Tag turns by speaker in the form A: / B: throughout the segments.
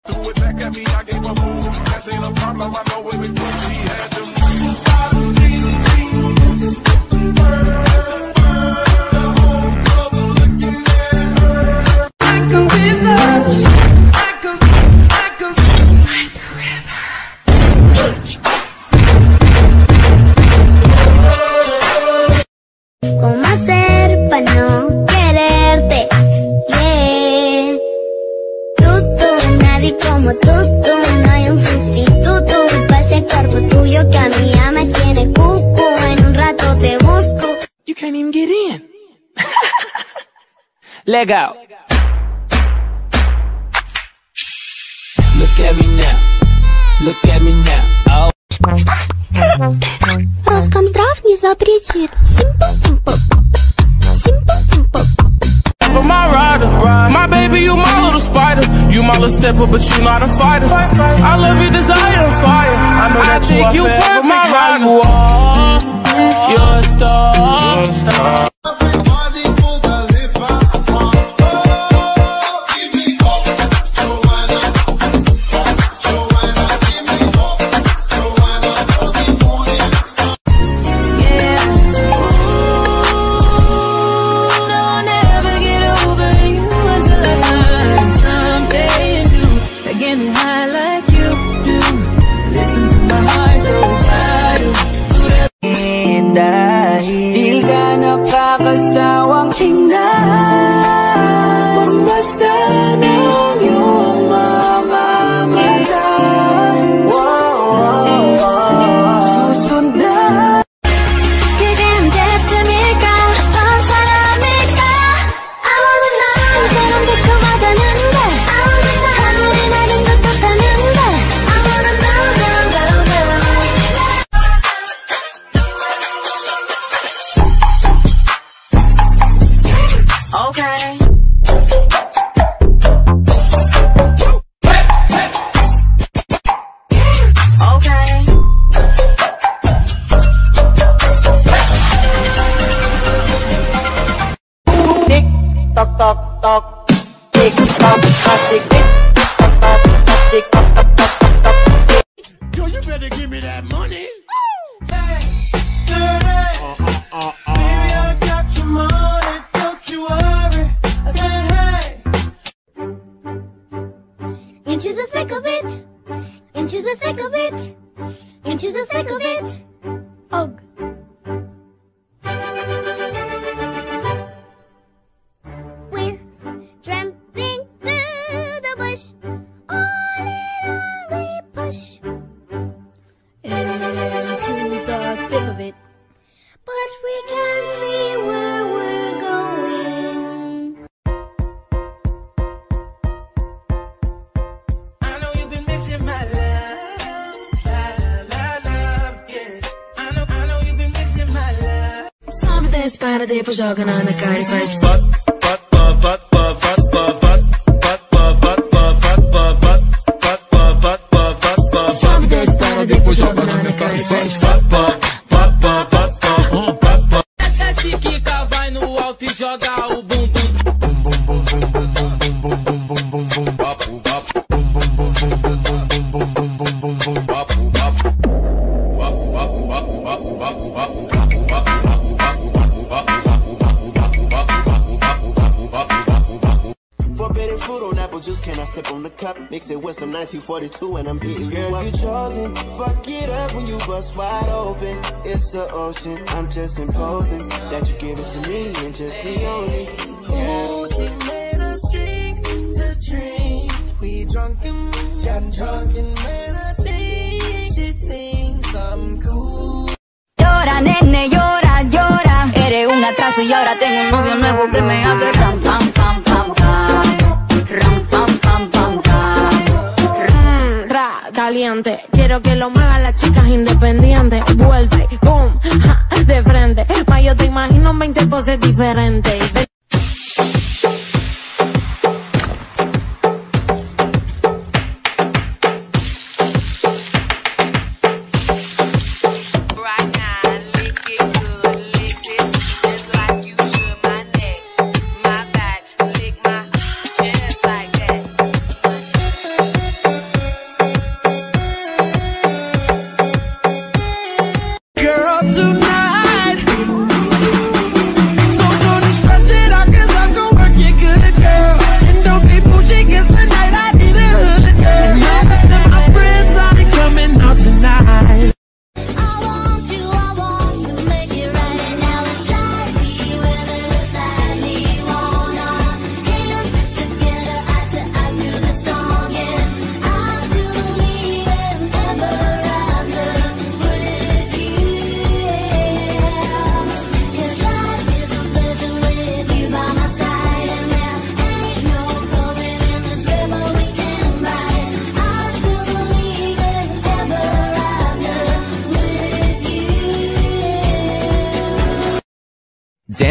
A: Threw it back at me, I gave a move. That ain't a problem, I know it was she had to move.
B: ¿Cómo hacer para no quererte? Yeah. Nadie como tú, no hay un sustituto para ese cuerpo tuyo que a mí ya me tiene cuco. En un rato te busco.
C: You can't even get in. Leg out. Look at me now. Look at me now. Oh.
B: Роскомздрав не запретит. Simple.
D: My rider, my baby, you my little spider. You my little stepper, but you not a fighter. I love your desire and fire. I know that you perfect, how you are. You're a star.
C: Di ka nakakasawang tingnan, basta ng iyong mga mata. Susundan.
B: 그댄 대쯤일까 넌 사람일까 아무도 나처럼 달콤하다는데 아무리 나는 것 같다는데 아무도 no.
E: Okay. Okay.
C: Tick tock tock tock. Tick tock tock tick tick tock tock tock tick tock tock tock tock.
A: Yo, you better give me that money.
D: Hey, baby, I got your money, don't you worry. I said, hey.
B: Into the thick of it, into the thick of it, into the thick of it. Ugh. We're tramping through the bush, on and on we push into the thick of it, but we can't see where we're going.
D: I know you've been missing my love, love, yeah. I know you've been missing my love.
E: Sabe da espera depois joga na minha cara e faz Sabe da espera depois joga na minha cara e faz
D: Essa chiquita vai no alto e joga o bumbum.
F: Forbidden fruit on apple juice, can I sip on the cup? Mix it with some 1942 and I'm hitting you up. Girl, you chosen, fuck it up when you bust wide open. It's the ocean, I'm just imposing that you give it to me and just me only.
D: Ooh, she made us drinks to drink. We drunken, got drunk and made a thing. She thinks I'm cool.
E: Llora, nene, llora, llora. Eres un atraso y ahora tengo un novio nuevo que me hace ram, pam, pam, pam, pam. Ram, pam, pam, pam, pam.
G: Caliente, quiero que lo muevan las chicas independientes. Vuelta y boom, ja, de frente. Ma yo te imagino en 20 poses diferentes.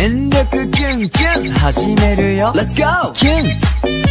H: 全力キュンキュン始めるよ Let's go! キュン